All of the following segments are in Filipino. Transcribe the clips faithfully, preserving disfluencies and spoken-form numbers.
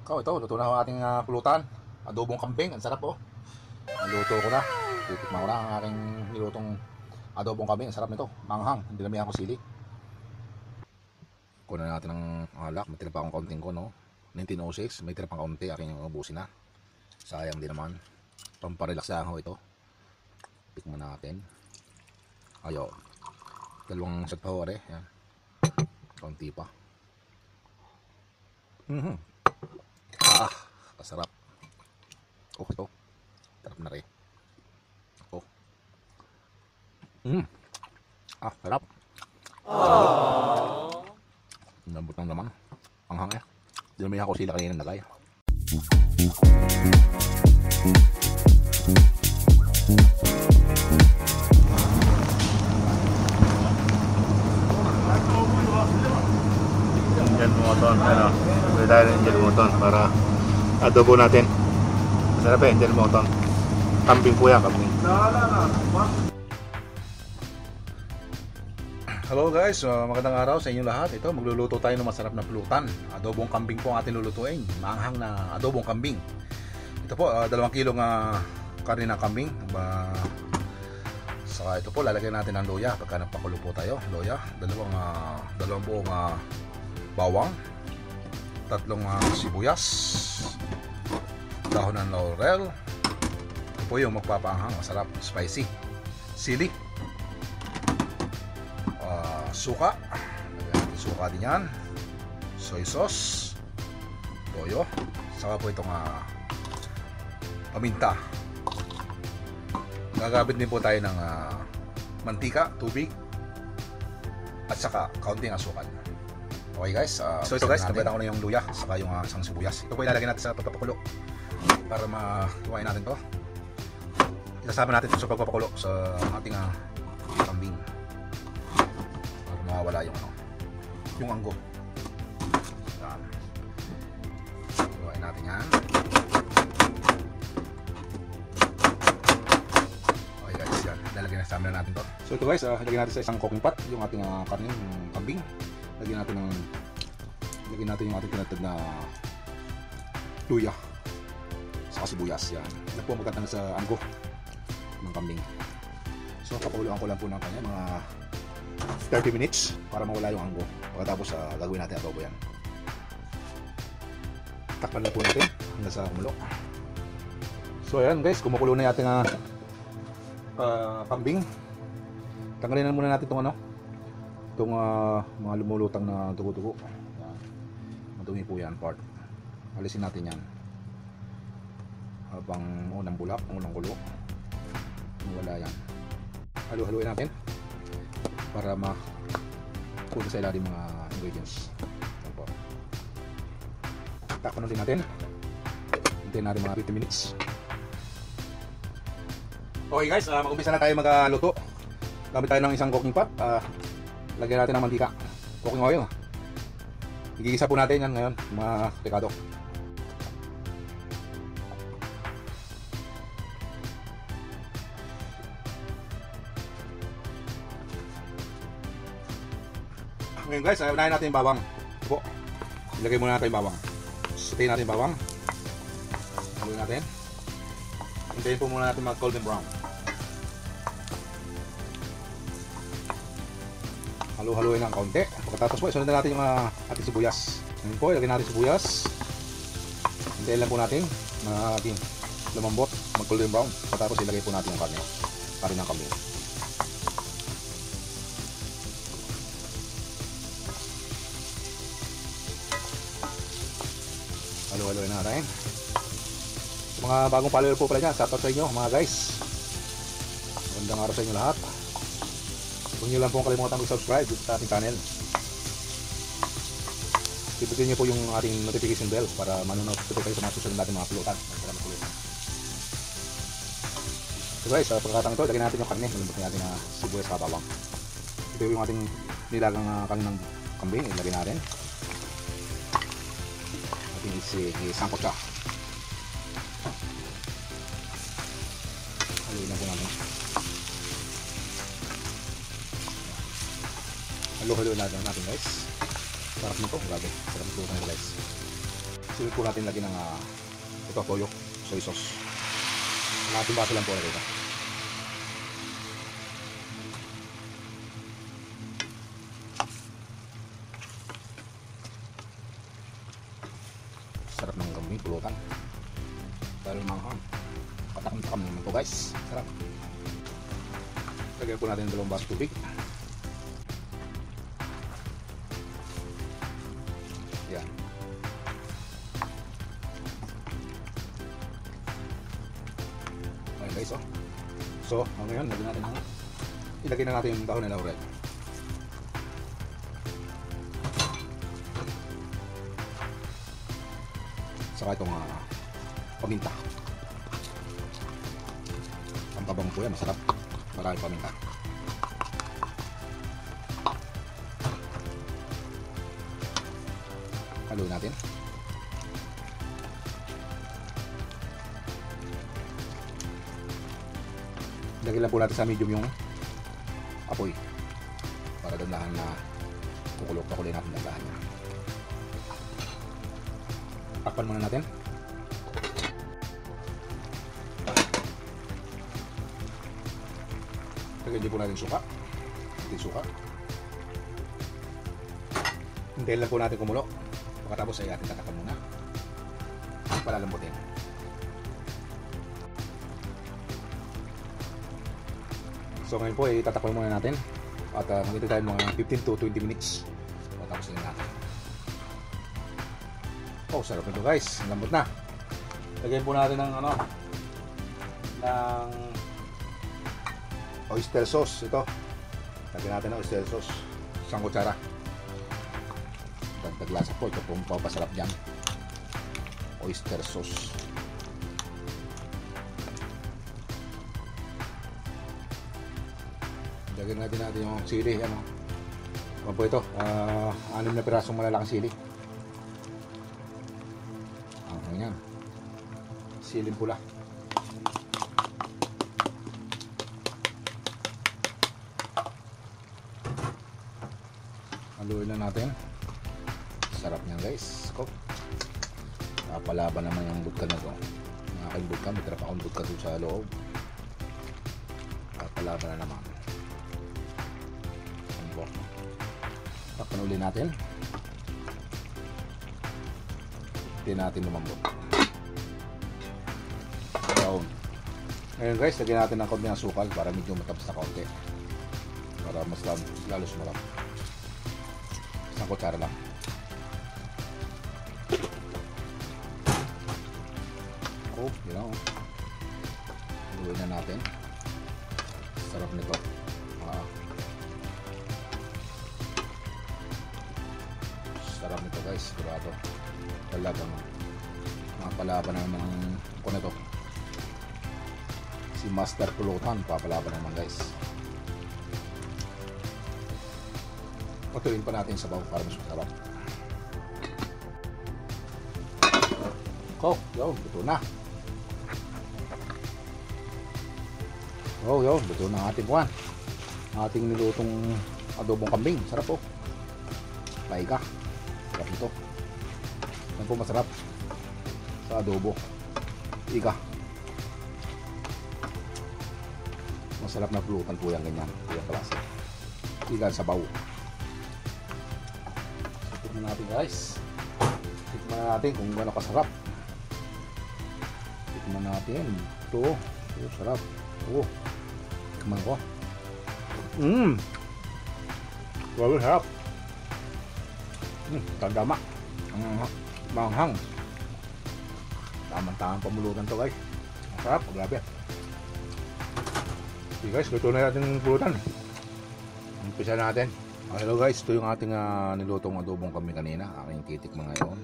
Oh, ito, luto na ang ating uh, pulutan. Adobong kambing, ang sarap oh. Luto ko na. Titikman ko na ang aking nilutong adobong kambing. Ang sarap nito, manghang, hindi namin ako sili. Kunan natin ng alak, may tira pa akong kaunting ko no. nineteen oh six, may tira pang kaunti, aking yung ubusin na. Sayang din naman. Pamparelax lang ho ito. Tikman natin. Ayo. Dalawang shot pa ho rin. Yan. Kaunti pa. Mm-hmm. Ah, kasarap. Oh, ito. Sarap na rin. Oh. Mm. Ah, sarap. Aww. Nambot lang naman. Ang hangya. Hindi naman ako sila kanina nalagay. Yan bumoton, ano, pwede tayo ng Angel bumoton para adobo natin. Masarap eh, Angel bumoton. Kambing po yan, kambing. Hello guys, uh, magandang araw sa inyong lahat. Ito, magluluto tayo ng masarap na pulutan. Adobong kambing po ang ating lulutuin. Maanghang na adobong kambing. Ito po, uh, dalawang kilong uh, karne ng kambing. Ba, saka ito po, lalagyan natin ng luya. Pagka nagpakulo po tayo, luya. Dalawang, uh, dalawang buong uh, bawang. Tatlong uh, sibuyas. Dahon ng laurel. Ito po yung magpapaanghang, masarap, spicy. Sili. Suka, suka din yan, soy sauce, toyo, saka po itong uh, paminta. Gagamit din po tayo ng uh, mantika, tubig, at saka kaunting asukal. Okay guys, uh, so ito guys, nabeta ko na yung luya, saka yung uh, isang sibuyas. Ito po ilalagay natin sa pagpapakulo para makuhain natin to. Isasama natin ito sa pagpapakulo sa ating uh, kambing. Mawawala yung ano, yung anggo. Yan. Luwain natin yan. Okay guys, yan. Lalagyan na sa amin na natin to. So ito guys, uh, lagyan natin sa isang cooking pot yung ating uh, karne, yung kambing. Lagyan natin ng lagyan natin yung ating tinatad na luya. Saka sibuyas. Yan. Yan po magkatang sa anggo ng kambing. So kapuluan ko lang po ng kanya mga thirty minutes para mawala yung anggo. Pagkatapos uh, gagawin natin adobo yan. Takpan na po natin hanggang sa kumulo. So ayan guys, kumukulo na yung ating uh, uh, kambing. Tanggalin na muna natin itong ano, itong uh, mga lumulutang na dugo-dugo. Madumi po yan part. Alisin natin yan habang unang bulak, unang kulo. Wala yan. Halu-haluin natin para makuha sa ilalim mga ingredients. Yan po. Takpan ulit natin. Hintayin natin mga fifty minutes. Okay guys, uh, mag-umpisa na tayo magluto. Gamit tayo ng isang cooking pot. Uh, lagyan natin ng mantika. Cooking oil. Igigisa po natin yan ngayon, mga rekado. Ngayon guys, unahin natin yung bawang. Ito po. Ilagay muna natin yung bawang. Sutayin natin yung bawang. Haluin natin. Hintayin po muna natin mag golden brown. Halu-haluin ng kaunti. Pagkatapos po, isunod na natin yung uh, ating sibuyas. Ngayon po, ilagay natin sibuyas. Hintayin lang po natin na ating lumambot, mag golden brown. Pagkatapos ilagay po natin yung karne. Karne ng kambing. Halo-haloin natin. Sa mga bagong follower po pala dyan, shoutout sa inyo mga guys. Magandang araw sa inyo lahat. Huwag nyo lang pong kalimutan mag-subscribe dito sa ating channel. Pipitin nyo po yung ating notification bell para manonotify kayo sa mga susunod natin mga pulutan. Salamat ulit. So guys, sa pagkakataon ito, lagyan natin yung karne. Malambot natin na sibuyas sa bawang. Ito yung ating nilagang uh, karne ng kambing. Ilagay natin. Isangkot siya. Haluin na po natin. Halo-halo natin natin guys. Sarap nito, grabe. Sarap nito tayo guys. Sunod po natin lagyan ng uh, ito, toyo, soy sauce. Natin baso lang po na ito. Sarap ng kambing, pulutan. Dahil manghang. Patakam-takam naman po guys. Sarap. Lagyan po natin ng dalawang baso tubig. Yan. Ayan guys, oh. So, ngayon, lagyan natin ang ilagay na natin yung dahon ng laurel. Saka itong uh, paminta. Pampabang po yan, masarap. Marami paminta. Haluin natin. Lagyan lang po natin sa medium yung apoy para dandahan na kukulok-pakulay natin dandahan niya. Takpan muna natin. Lagyan din po natin suka. Hindi suka. Hintayin lang po natin kumulo. Pagkatapos ay ating tatakpan muna. Palalambutin. So ngayon po ay tatakpan muna natin. At uh, magiging tayo mga fifteen to twenty minutes. Pagkatapos na natin. Oh, sarap nito guys. Lambot na. Lagyan po natin ng ano ng oyster sauce ito. Lagyan natin ng oyster sauce. Isang kutsara. Dagdag lasa po. Ito po ang papasarap dyan. Oyster sauce. Lagyan natin natin yung sili. Ano? Ano po ito? Uh, anim na pirasong malalaking sili. Ayan. Siling pula. Haluin na natin. Sarap niyan guys. Ko. Napalaban naman yung budka na to. Ang aking budka, may trap akong budka doon sa loob. Napalaban na naman. Ano po? Takpan uli natin. Hindi natin lumambot. Brown. Ngayon guys, lagyan natin ng konti ng sukal para medyo matapos na konti. Para mas lalo sumarap. Isang kutsara lang. Oh, yun know. Luloy na natin. Sarap nito. Ah. Sarap nito guys, sigurado. Talagang mapalaban naman ko na to. Si Master Pulutan papalaban naman guys. Patuloyin pa natin sa bago para mas masarap. Oh, yun, luto na. Oh, yun, luto na ang ating kuwan. Ating nilutong adobong kambing. Sarap po. Paiga. Sarap ito. Yan po masarap sa adobo. Iga. Masarap na pulutan po yan ganyan. Kaya klase. Iga sa baw. Tikman natin guys. Tikman natin kung gano'n kasarap. Tikman natin. Ito. Ito sarap. Ito. Tikman ko. Mmm. Grabe sarap. Hmm. Tandama. Ang manghang. Tamang-tamang pamulutan to guys. Sarap. Grabe. Okay guys, luto na natin yung pulutan. Umpisa natin. Hello guys, ito yung ating uh, nilutong adobong kami kanina. Aking titikman ngayon.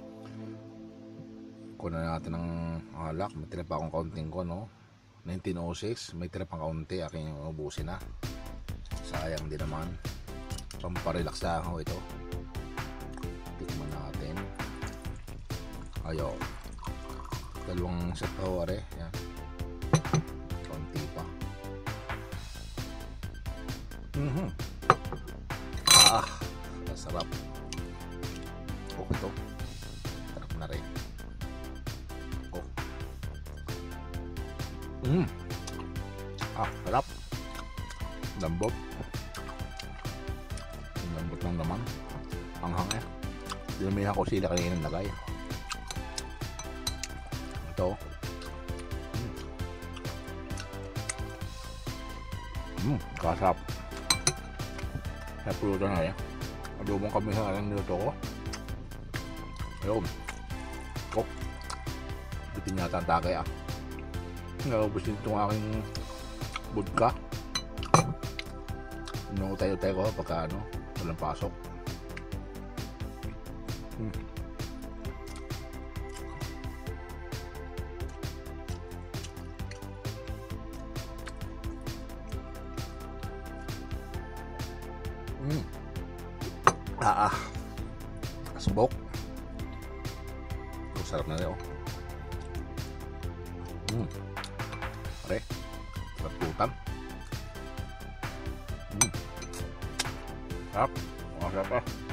Kunan natin ng alak. May tira pa akong kaunting ko, no? nineteen oh six. May tira pang kaunti. Aking ubusin na. Sayang din naman. Pamparelax na ako ito. Tikman natin. Ayaw. Dalawang set pa ho, are. Yan. Kaunti pa. Mhm. Ah, sarap. Okay to. Sarap na rin. Hmm. Ah, sarap. Lambot. Lambot ng laman. Anghang eh. Dinamihan ko sila kanina nilagay. Ito. Hmm. Hmm, kasap. Sa pulutan na eh. Adobong kami sa aking niluto ko. Ayun. Kok. Bitin yata ang tagay ah. Naubos din itong aking budka. Nung tayo-tayo ko pagka ano, walang pasok. Hmm. Hmm. Ah, ah. Smoke. Oh, sarap na rin oh. Hmm. Pare. Sarap putan. Hmm. Sarap. Oh, sarap ah.